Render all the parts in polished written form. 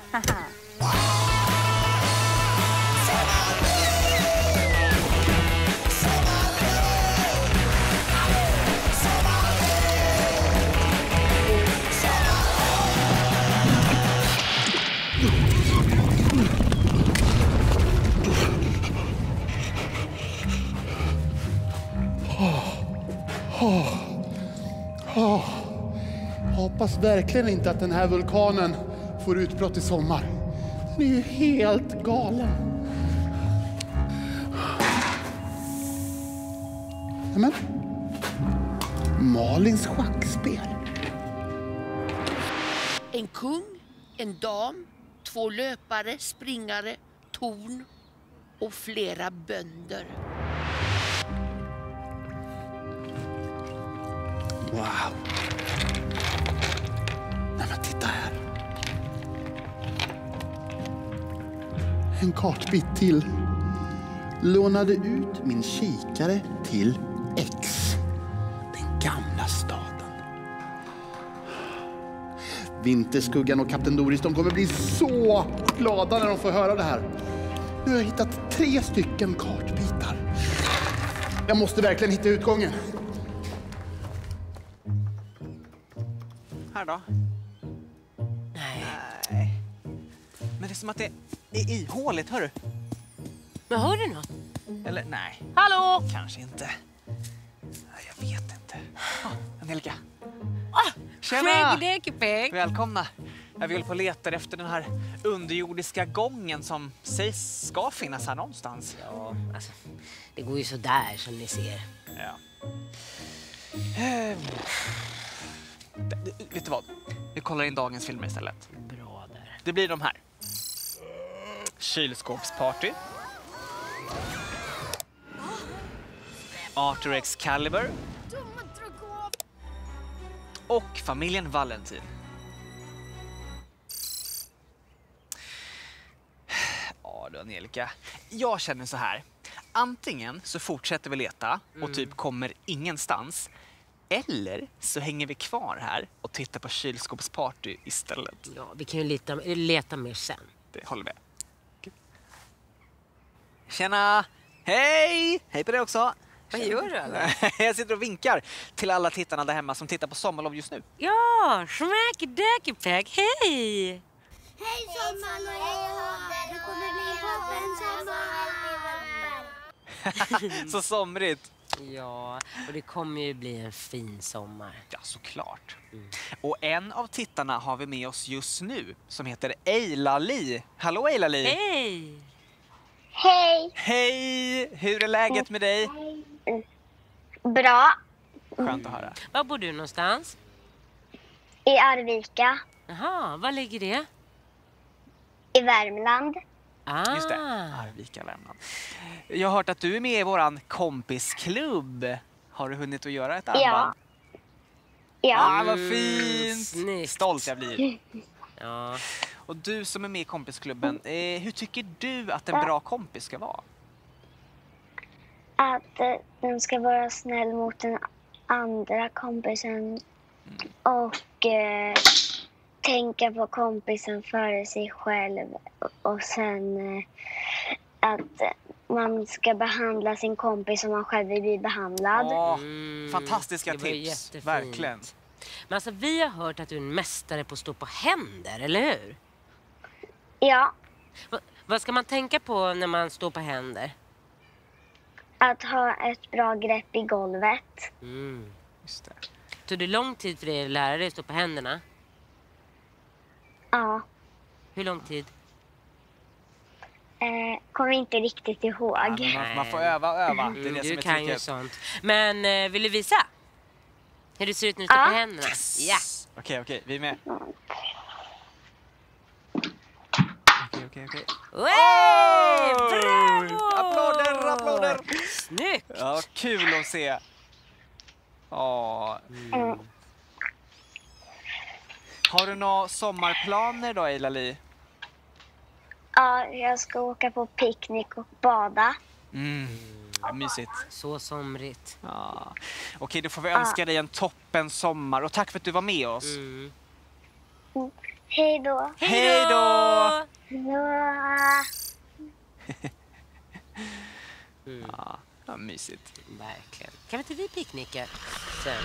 Haha. Hoppas verkligen inte att den här vulkanen får utbrott i sommar. Den är ju helt galen. Men Malins schackspel. En kung, en dam, 2 löpare, springare, torn och flera bönder. Wow. Nej men titta här. En kartbit till. Lånade ut min kikare till X. Den gamla staden. Vinterskuggan och Kapten Doris, de kommer bli så glada när de får höra det här. Nu har jag hittat 3 stycken kartbitar. Jag måste verkligen hitta utgången. Här då? Nej. Men det är som att det är ihåligt, hör du? Men hör du något? Eller nej, Hallå? kanske inte. Nej, jag vet inte. Angelica. Tjena! Tjena! Välkomna. Jag vill på leta efter den här underjordiska gången som sägs ska finnas här någonstans. Ja, alltså, det går ju så där som ni ser. Ja. Vet du vad? Vi kollar in dagens filmer istället. Bra där. Det blir de här. Kylskåpsparty. Arthur Excalibur. Och familjen Valentin. Ja du Angelica, jag känner så här. Antingen så fortsätter vi leta och typ kommer ingenstans. Eller så hänger vi kvar här och tittar på kylskåpsparty istället. Ja, vi kan ju leta mer sen. Det håller med. Okay. Tjena! Hej! Hej på dig också! Vad gör du eller? Jag sitter och vinkar till alla tittarna där hemma som tittar på Sommarlov just nu. Ja, schmäckdäckepäck, hej! Hej Sommarlov! Det kommer bli toppen sommar! Så somrigt. Ja, och det kommer ju bli en fin sommar. Ja, såklart. Och en av tittarna har vi med oss just nu som heter Eila-Li. Hallå Eila-Li! Hej! Hej! Hej! Hur är läget med dig? Bra. Skönt att höra. Var bor du någonstans? I Arvika. Jaha, var ligger det? I Värmland. Ah. Just det, Arvika, Värmland. Jag har hört att du är med i våran kompisklubb. Har du hunnit att göra ett armband? Ja. Ah, vad fint! Snyggt. Stolt jag blir. Ja. Och du som är med i kompisklubben, hur tycker du att en bra kompis ska vara? Att den ska vara snäll mot den andra kompisen. Och tänka på kompisen före sig själv. Och sen att man ska behandla sin kompis som man själv vill bli behandlad. Ja, fantastiska det var tips. jättefint. Verkligen. Men alltså, vi har hört att du är en mästare på att stå på händer, eller hur? Ja, Vad ska man tänka på när man står på händer? att ha ett bra grepp i golvet. Just det. Tog det lång tid för dig att lära dig att stå på händerna? Ja, Hur lång tid? kommer inte riktigt ihåg. Ja, men man får öva och öva. Det är det som Du är kan ju tricket. sånt. Men vill du visa? Hur det ser ut när du står på händerna? Ja. Okej, vi är med. Okej. Wey! Bravo! Applåder! Snyggt! Ja, kul att se. Ja. Har du några sommarplaner då, Eila-Li? Ja, jag ska åka på picknick och bada. Mysigt. Så somrigt. Ja. Okej, då får vi önska dig en toppen sommar. Och tack för att du var med oss. Hej då. Hej då! Ja, mysigt. Verkligen. Kan inte vi picknicka sen?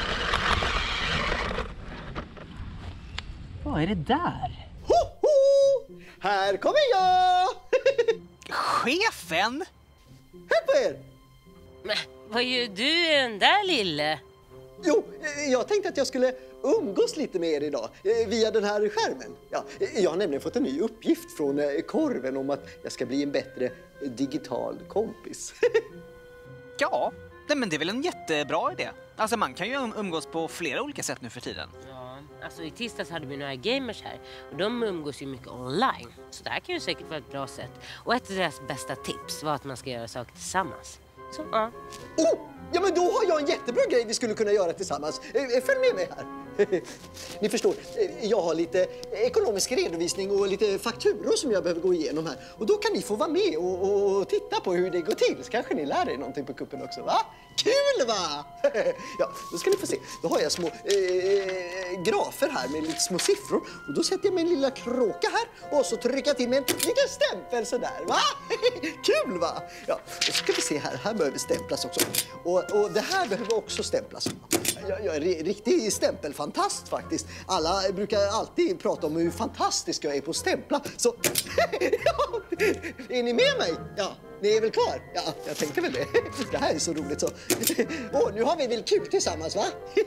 Vad är det där? Hoho! Här kommer jag! Chefen? Hej på er! Men vad gör du den där lille? Jo, jag tänkte att jag skulle umgås lite med er idag via den här skärmen. Ja, jag har nämligen fått en ny uppgift från Korven om att jag ska bli en bättre digital kompis. Ja, nej, men det är väl en jättebra idé. Alltså man kan ju umgås på flera olika sätt nu för tiden. Ja, alltså i tisdags hade vi några gamers här och de umgås ju mycket online. Så det här kan ju säkert vara ett bra sätt. Och ett av deras bästa tips var att man ska göra saker tillsammans. Så, ja. Oh, ja men då har jag en jättebra grej vi skulle kunna göra tillsammans. Följ med mig här. Ni förstår, jag har lite ekonomisk redovisning och lite fakturor som jag behöver gå igenom här. Och då kan ni få vara med och titta på hur det går till. Så kanske ni lär er någonting på kuppen också, va? Kul, va? Ja, då ska ni få se. Då har jag små grafer här med lite små siffror. Och då sätter jag min lilla kråka här och så trycker jag till med en liten stämpel sådär, va? Kul, va? Ja, då ska vi se här. Här behöver stämplas också. Och det här behöver också stämplas. Jag är riktig stämpelfantast faktiskt. Alla brukar alltid prata om hur fantastisk jag är på att stämpla. Så, ja, är ni med mig? Ja, ni är väl kvar? Ja, jag tänker väl det. Det här är så roligt så. Nu har vi väl kul tillsammans, va?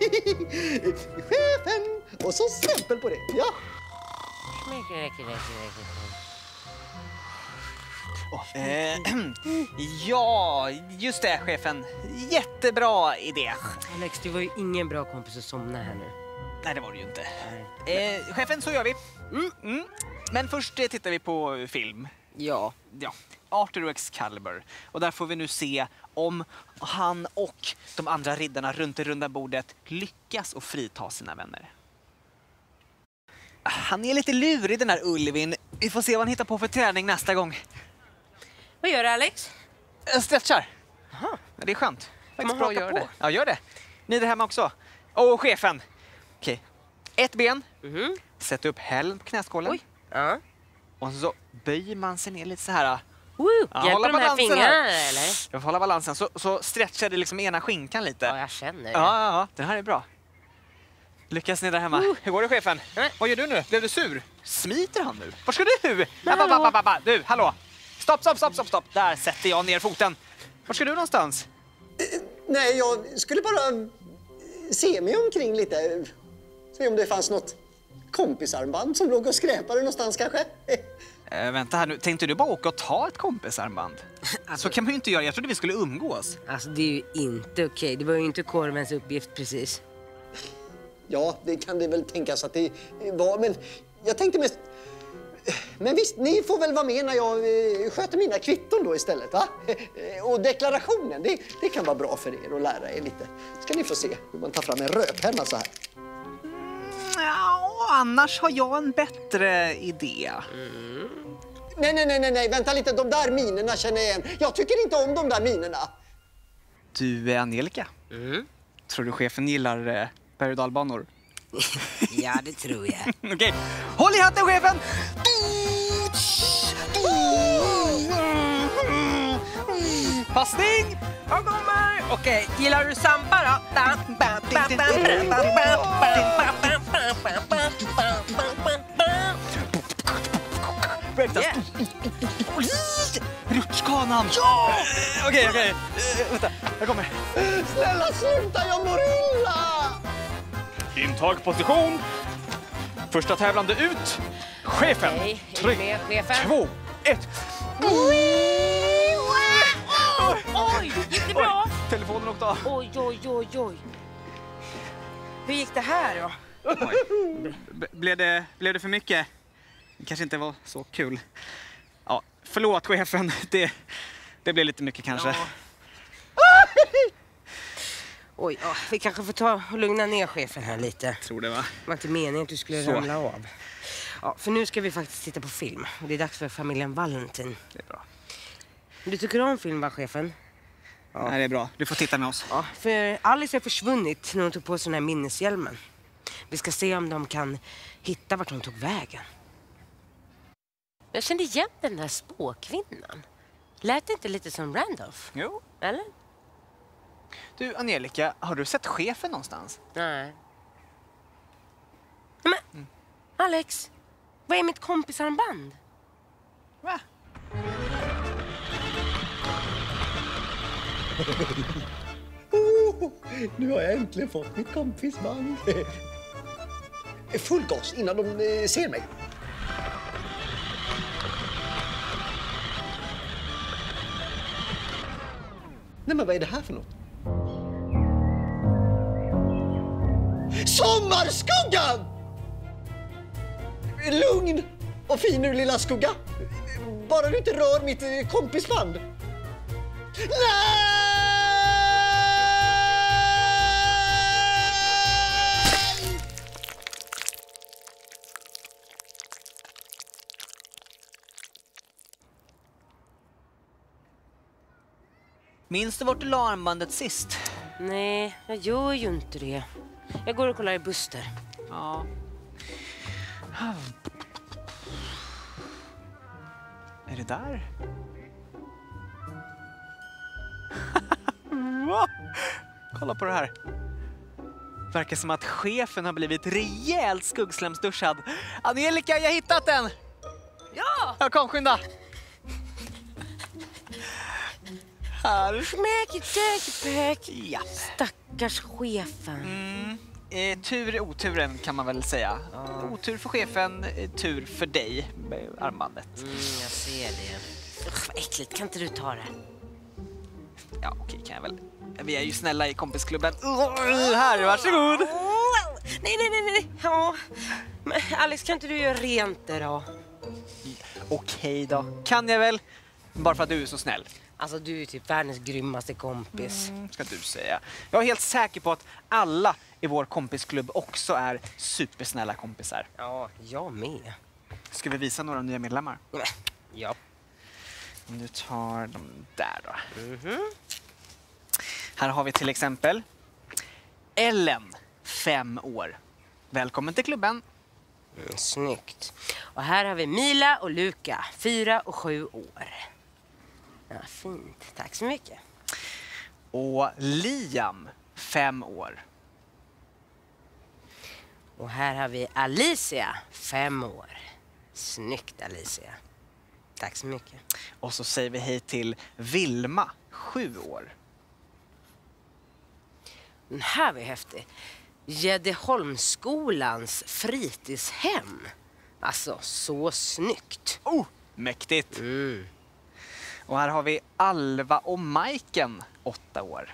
Chefen! Och så stämpel på det, ja. Ja, just det, chefen. Jättebra idé. Alex, du var ju ingen bra kompis att somna här nu. Nej, det var det ju inte. Chefen, så gör vi. Men först tittar vi på film. Ja. Ja, Arthur Excalibur. Och där får vi nu se om han och de andra riddarna runt det runda bordet lyckas att frita sina vänner. Han är lite lurig, den här Ulvin. Vi får se vad han hittar på för träning nästa gång. Vad gör du, Alex? Jag stretchar. Aha. Det är skönt. man Bra, haka gör på? det. Ja, gör det. Ni där hemma också. Och chefen. Okej. Ett ben. Sätt upp hälen på knäskålen. Oj. Ja. Och så böjer man sig ner lite så här. Hjälper de här fingrarna eller? Jag får hålla balansen. Så stretchar det liksom ena skinkan lite. Ja, jag känner det. Ja, den här är bra. Lyckas ni där hemma? Hur går det, chefen? Vad gör du nu? Blev du sur? Smiter han nu? Var ska du? Du, hallå! Stopp! Där sätter jag ner foten. Var ska du någonstans? Nej, jag skulle bara se mig omkring lite. Se om det fanns något kompisarmband som låg och skräpade någonstans kanske. Vänta här nu. Tänkte du bara åka och ta ett kompisarmband? Så kan man ju inte göra. Jag trodde vi skulle umgås. Alltså, det är ju inte okej. Det var ju inte Korvens uppgift precis. Ja, det kan det väl tänkas att det var, men jag tänkte mest... Men visst, ni får väl vara med när jag sköter mina kvitton då istället, va? Och deklarationen, det kan vara bra för er att lära er lite. Ska ni få se hur man tar fram en rödpenna så här. Ja, annars har jag en bättre idé. Nej, vänta lite, de där minerna känner jag igen. Jag tycker inte om de där minerna. Du, Angelica. Tror du chefen gillar berg- och dalbanor? Ja, det tror jag. Okej, håll i hatten, chefen! Passning! Jag kommer! Okej, gillar du samba då? Yeah. Rutschkanan! Ja! Okej. Vänta, jag kommer. Snälla sluta, jag mår illa! Intagposition. Första tävlande ut. Chefen. Okej, är du Tryck. med, chefen? 2, 1. Oj, gick det bra? Telefonen åkte av. Oj. Hur gick det här då? Blev det för mycket? Det kanske inte var så kul. Ja, förlåt chefen. Det blev lite mycket kanske. Ja. Oj, vi kanske får ta och lugna ner chefen här lite. Tror det, va? Det var inte meningen att du skulle ramla av. Ja, för nu ska vi faktiskt titta på film. Det är dags för familjen Valentin. Det är bra. Du tycker om film, va, chefen? Ja. Nej, det är bra. Du får titta med oss. Ja, för Alice har försvunnit när hon tog på sig den här minneshjälmen. Vi ska se om de kan hitta vart de tog vägen. Jag kände igen den där spåkvinnan. Lät det inte lite som Randolph? Jo. Eller? Du, Angelica, har du sett chefen någonstans? Nej. Men, Alex, vad är mitt kompisarmband? Va? Nu har jag äntligen fått mitt kompisband. Full gas innan de ser mig. Nej, men vad är det här för något? Sommarskuggan! Lugn och fin nu, lilla skugga. Bara du inte rör mitt kompisband. Nej! Minns du vart du la armbandet sist? Nej, jag gör ju inte det. Jag går och kollar i Buster. Ja. Är det där? Kolla på det här. Verkar som att chefen har blivit rejält skuggslämsduschad. Angelica, jag har hittat den! Ja, kom, skynda! Här. Ja. Stackars chefen. Tur i oturen kan man väl säga. Otur för chefen, tur för dig med armbandet. Jag ser det. Usch, vad äckligt. Kan inte du ta det? Ja, okej, kan jag väl. Vi är ju snälla i kompisklubben. Här, varsågod! Nej. Ja. Men Alex, kan inte du göra rent det då? Okej då, kan jag väl. Bara för att du är så snäll. Alltså, du är typ världens grymmaste kompis. Ska du säga. Jag är helt säker på att alla i vår kompisklubb också är supersnälla kompisar. Ja, jag med. Ska vi visa några nya medlemmar? Ja. Om du tar dem där då. Här har vi till exempel Ellen, 5 år. Välkommen till klubben. Snyggt. Och här har vi Mila och Luca, 4 och 7 år. Ja, fint. Tack så mycket. Och Liam, 5 år. Och här har vi Alicia, 5 år. Snyggt, Alicia. Tack så mycket. Och så säger vi hej till Vilma, 7 år. Den här var häftig. Gäddeholmsskolans fritidshem. Alltså, så snyggt. Oh, mäktigt. Och här har vi Alva och Majken, 8 år.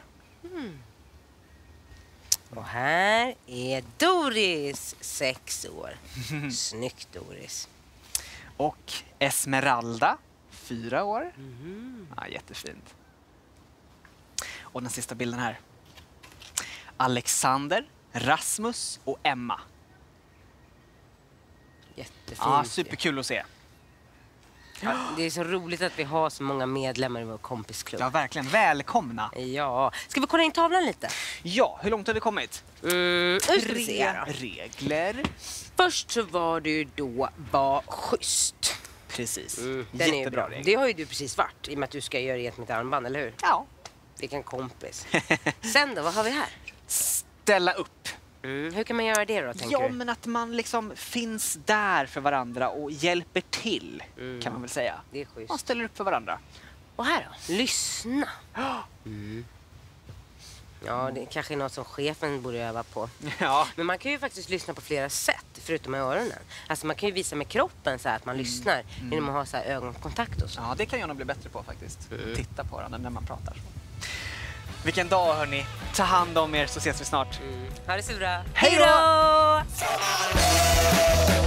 Och här är Doris, 6 år. Snyggt, Doris. Och Esmeralda, 4 år. Ja, jättefint. Och den sista bilden här. Alexander, Rasmus och Emma. Jättefint. Ja, superkul att se. Ja, det är så roligt att vi har så många medlemmar i vår kompisklubb. Ja, verkligen. Välkomna. Ja. Ska vi kolla in tavlan lite? Ja, hur långt har vi kommit? Nu ska vi se då. Regler. Först så var det ju då var schysst. Precis. Den är ju Jättebra bra. regler. Det har ju du precis varit, i och med att du ska göra rent mitt armband, eller hur? Ja. Vilken kompis. Sen då, vad har vi här? Ställa upp. Hur kan man göra det då, tänker Ja, du? men att man liksom finns där för varandra och hjälper till, kan man väl säga. Det är schysst. Man ställer upp för varandra. Och här då? Lyssna. Ja, det kanske är något som chefen borde öva på. Ja. Men man kan ju faktiskt lyssna på flera sätt, förutom med öronen. Alltså man kan ju visa med kroppen så här att man lyssnar genom att ha så här ögonkontakt och så. Ja, det kan jag nog bli bättre på faktiskt. Titta på varandra när man pratar. Vilken dag, hörni. Ta hand om er så ses vi snart. Ha det så bra. Hej då!